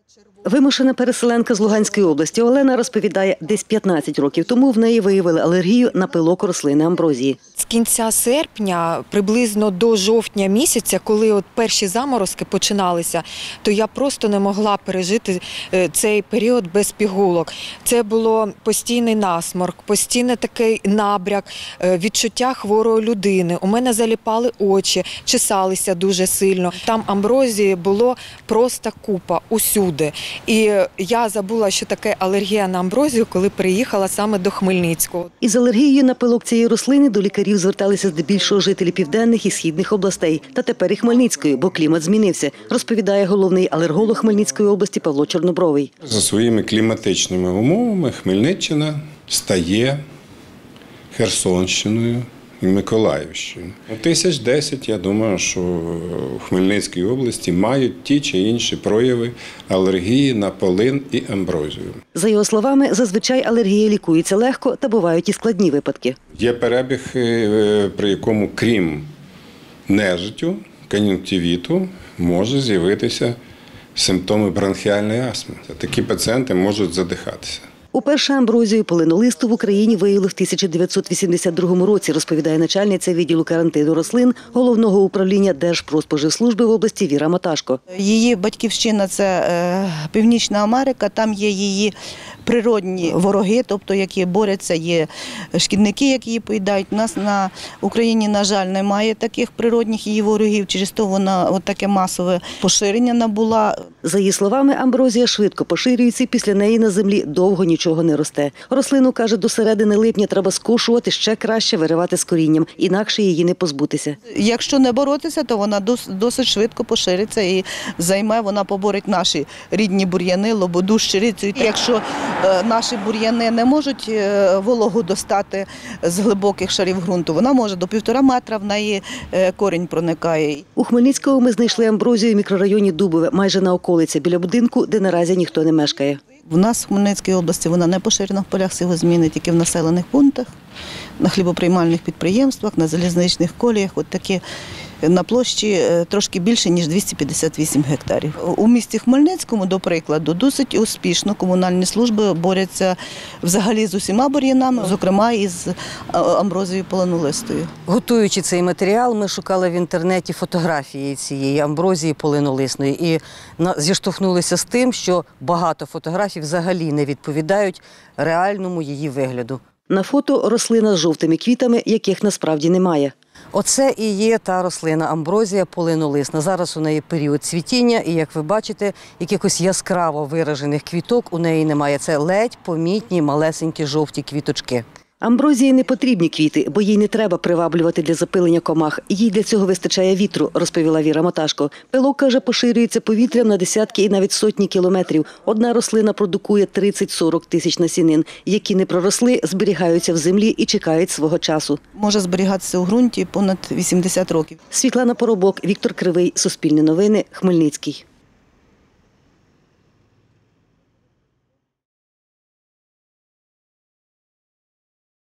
Вимушена переселенка з Луганської області Олена розповідає, десь 15 років тому в неї виявили алергію на пилок рослини амброзії. З кінця серпня, приблизно до жовтня місяця, коли от перші заморозки починалися, то я просто не могла пережити цей період без пігулок. Це було постійний насморк, постійний такий набряк, відчуття хворої людини. У мене заліпали очі, чесалися дуже сильно. Там амброзії було просто купа усюди. І я забула, що таке алергія на амброзію, коли приїхала саме до Хмельницького. Із алергією на пилок цієї рослини до лікарів зверталися здебільшого жителі південних і східних областей. Та тепер і Хмельницької, бо клімат змінився, розповідає головний алерголог Хмельницької області Павло Чорнобровий. За своїми кліматичними умовами Хмельниччина стає Херсонщиною і Миколаївщиною. 1010, я думаю, що в Хмельницькій області мають ті чи інші прояви алергії на полин і амброзію. За його словами, зазвичай алергія лікується легко, та бувають і складні випадки. Є перебіг, при якому крім нежиттю, кон'юнктивіту, може з'явитися симптоми бронхіальної астми. Такі пацієнти можуть задихатися. Уперше амброзію полинолисту в Україні виявили в 1982 році, розповідає начальниця відділу карантину рослин Головного управління Держпродспоживслужби в області Віра Маташко. Її батьківщина – це Північна Америка, там є її природні вороги, тобто які борються, є шкідники, які її поїдають. У нас на Україні, на жаль, немає таких природних її ворогів, через то вона таке масове поширення набула. За її словами, амброзія швидко поширюється і після неї на землі довго нічого не росте. Рослину, каже, до середини липня треба скошувати, ще краще виривати з корінням, інакше її не позбутися. Якщо не боротися, то вона досить швидко пошириться і займе, вона поборить наші рідні бур'яни, лободу, щирицю. Якщо наші бур'яни не можуть вологу достати з глибоких шарів ґрунту, вона може до 1,5 метра, в неї корінь проникає. У Хмельницькому ми знайшли амброзію в мікрорайоні Дубове, майже на околиці, біля будинку, де наразі ніхто не мешкає. У нас в Хмельницькій області вона не поширена в полях сівозміни, тільки в населених пунктах, на хлібоприймальних підприємствах, на залізничних коліях, от такі на площі трошки більше, ніж 258 гектарів. У місті Хмельницькому, до прикладу, досить успішно комунальні служби борються взагалі з усіма бур'янами, зокрема і з амброзією полинолистою. Готуючи цей матеріал, ми шукали в інтернеті фотографії цієї амброзії полинолисної і зіштовхнулися з тим, що багато фотографій взагалі не відповідають реальному її вигляду. На фото рослина з жовтими квітами, яких насправді немає. Оце і є та рослина амброзія полинолисна. Зараз у неї період цвітіння і, як ви бачите, якихось яскраво виражених квіток у неї немає. Це ледь помітні малесенькі жовті квіточки. Амброзії не потрібні квіти, бо їй не треба приваблювати для запилення комах. Їй для цього вистачає вітру, розповіла Віра Маташко. Пилок, каже, поширюється повітрям на десятки і навіть сотні кілометрів. Одна рослина продукує 30-40 тисяч насінин, які не проросли, зберігаються в землі і чекають свого часу. Може зберігатися у ґрунті понад 80 років. Світлана Поробок, Віктор Кривий, Суспільне новини, Хмельницький.